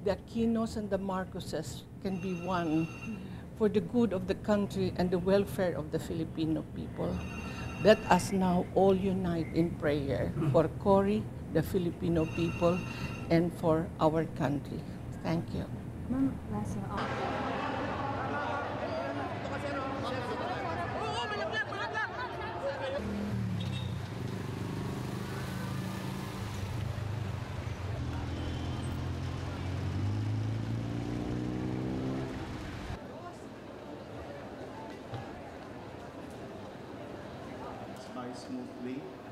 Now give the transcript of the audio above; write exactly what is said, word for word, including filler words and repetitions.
the Aquinos and the Marcoses can be one for the good of the country and the welfare of the Filipino people. Let us now all unite in prayer for Cory, the Filipino people, and for our country. Thank you. Ma'am, last na ako. By smoothly